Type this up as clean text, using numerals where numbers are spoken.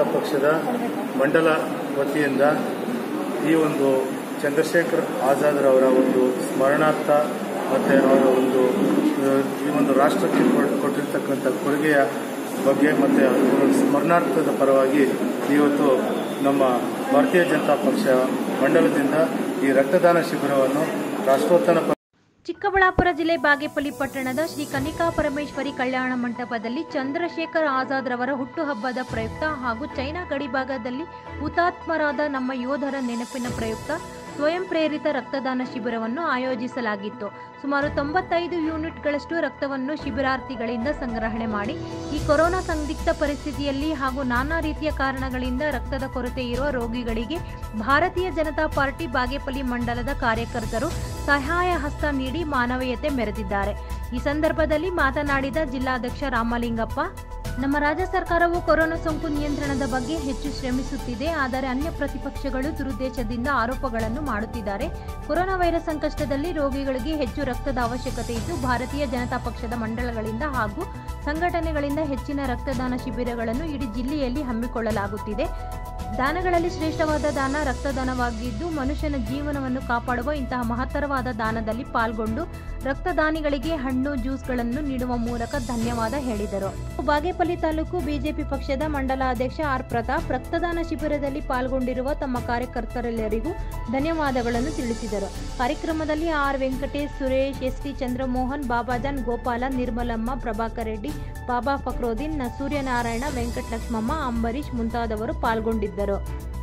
ಪಕ್ಷದ ಮಂಡಲ ವತಿಯಿಂದ ಈ ಒಂದು ಚಂದ್ರಶೇಖರ್ ಆಜಾದ್ರವರ ಒಂದು ಸ್ಮರಣಾರ್ಥ ಮತ್ತು ಅವರ ಈ ಒಂದು ರಾಷ್ಟ್ರಕ್ಕೆ ಕೊಟ್ಟಿರ್ತಕ್ಕಂಥ ಕೊಡುಗೆಯ ಬಗ್ಗೆ ಮತ್ತು ಸ್ಮರಣಾರ್ಥದ ಪರವಾಗಿ ಇವತ್ತು ನಮ್ಮ ಭಾರತೀಯ ಜನತಾ ಪಕ್ಷ ಮಂಡಲದಿಂದ ಈ ರಕ್ತದಾನ ಶಿಬಿರವನ್ನು ರಾಷ್ಟ್ರೋತ್ಥಾನ. ಚಿಕ್ಕಬಳ್ಳಾಪುರ ಜಿಲ್ಲೆ ಬಾಗೇಪಲ್ಲಿ ಪಟ್ಟಣದ ಶ್ರೀ ಕನ್ನಿಕಾ ಪರಮೇಶ್ವರಿ ಕಲ್ಯಾಣ ಮಂಟಪದಲ್ಲಿ ಚಂದ್ರಶೇಖರ್ ಆಜಾದ್ ರವರ ಹುಟ್ಟುಹಬ್ಬದ ಪ್ರಯುಕ್ತ ಹಾಗೂ ಚೈನಾ ಗಡಿಭಾಗದಲ್ಲಿ ಹುತಾತ್ಮರಾದ ನಮ್ಮ ಯೋಧರ ನೆನಪಿನ ಪ್ರಯುಕ್ತ ಸ್ವಯಂ ಪ್ರೇರಿತ ರಕ್ತದಾನ ಶಿಬಿರವನ್ನು ಆಯೋಜಿಸಲಾಗಿತ್ತು. ಸುಮಾರು 95 ಯೂನಿಟ್ಗಳಷ್ಟು ರಕ್ತವನ್ನು ಶಿಬಿರಾರ್ಥಿಗಳಿಂದ ಸಂಗ್ರಹಣೆ ಮಾಡಿ ಈ ಕೊರೋನಾ ಸಂದಿಗ್ಧ ಪರಿಸ್ಥಿತಿಯಲ್ಲಿ ಹಾಗೂ ನಾನಾ ರೀತಿಯ ಕಾರಣಗಳಿಂದ ರಕ್ತದ ಕೊರತೆ ಇರುವ ರೋಗಿಗಳಿಗೆ ಭಾರತೀಯ ಜನತಾ ಪಾರ್ಟಿ ಬಾಗೇಪಲ್ಲಿ ಮಂಡಲದ ಕಾರ್ಯಕರ್ತರು ಸಹಾಯ ಹಸ್ತ ನೀಡಿ ಮಾನವೀಯತೆ ಮೆರೆದಿದ್ದಾರೆ. ಈ ಸಂದರ್ಭದಲ್ಲಿ ಮಾತನಾಡಿದ ಜಿಲ್ಲಾಧ್ಯಕ್ಷ ರಾಮಲಿಂಗಪ್ಪ, ನಮ್ಮ ರಾಜ್ಯ ಸರ್ಕಾರವು ಕೊರೋನಾ ಸೋಂಕು ನಿಯಂತ್ರಣದ ಬಗ್ಗೆ ಹೆಚ್ಚು ಶ್ರಮಿಸುತ್ತಿದೆ. ಆದರೆ ಅನ್ಯ ಪ್ರತಿಪಕ್ಷಗಳು ದುರುದ್ದೇಶದಿಂದ ಆರೋಪಗಳನ್ನು ಮಾಡುತ್ತಿದ್ದಾರೆ. ಕೊರೋನಾ ವೈರಸ್ ಸಂಕಷ್ಟದಲ್ಲಿ ರೋಗಿಗಳಿಗೆ ಹೆಚ್ಚು ರಕ್ತದ ಅವಶ್ಯಕತೆ ಇದ್ದು ಭಾರತೀಯ ಜನತಾ ಪಕ್ಷದ ಮಂಡಳಗಳಿಂದ ಹಾಗೂ ಸಂಘಟನೆಗಳಿಂದ ಹೆಚ್ಚಿನ ರಕ್ತದಾನ ಶಿಬಿರಗಳನ್ನು ಇಡೀ ಜಿಲ್ಲೆಯಲ್ಲಿ ಹಮ್ಮಿಕೊಳ್ಳಲಾಗುತ್ತಿದೆ. ದಾನಗಳಲ್ಲಿ ಶ್ರೇಷ್ಠವಾದ ದಾನ ರಕ್ತದಾನವಾಗಿದ್ದು ಮನುಷ್ಯನ ಜೀವನವನ್ನು ಕಾಪಾಡುವ ಇಂತಹ ಮಹತ್ತರವಾದ ದಾನದಲ್ಲಿ ಪಾಲ್ಗೊಂಡು ರಕ್ತದಾನಿಗಳಿಗೆ ಹಣ್ಣು ಜ್ಯೂಸ್ಗಳನ್ನು ನೀಡುವ ಮೂಲಕ ಧನ್ಯವಾದ ಹೇಳಿದರು. ಬಾಗೇಪಲ್ಲಿ ತಾಲೂಕು ಬಿಜೆಪಿ ಪಕ್ಷದ ಮಂಡಲ ಅಧ್ಯಕ್ಷ ಆರ್ ಪ್ರತಾಪ್ ರಕ್ತದಾನ ಶಿಬಿರದಲ್ಲಿ ಪಾಲ್ಗೊಂಡಿರುವ ತಮ್ಮ ಕಾರ್ಯಕರ್ತರೆಲ್ಲರಿಗೂ ಧನ್ಯವಾದಗಳನ್ನು ತಿಳಿಸಿದರು. ಕಾರ್ಯಕ್ರಮದಲ್ಲಿ ಆರ್ ವೆಂಕಟೇಶ್, ಸುರೇಶ್, ಎಸ್ಟಿ ಚಂದ್ರಮೋಹನ್, ಬಾಬಾಜಾನ್, ಗೋಪಾಲ, ನಿರ್ಮಲಮ್ಮ, ಪ್ರಭಾಕರ್ ರೆಡ್ಡಿ, ಬಾಬಾ ಫಕ್ರೋದ್ದೀನ್, ಸೂರ್ಯನಾರಾಯಣ, ವೆಂಕಟಲಕ್ಷ್ಮಮ್ಮ, ಅಂಬರೀಶ್ ಮುಂತಾದವರು ಪಾಲ್ಗೊಂಡಿದ್ದರು.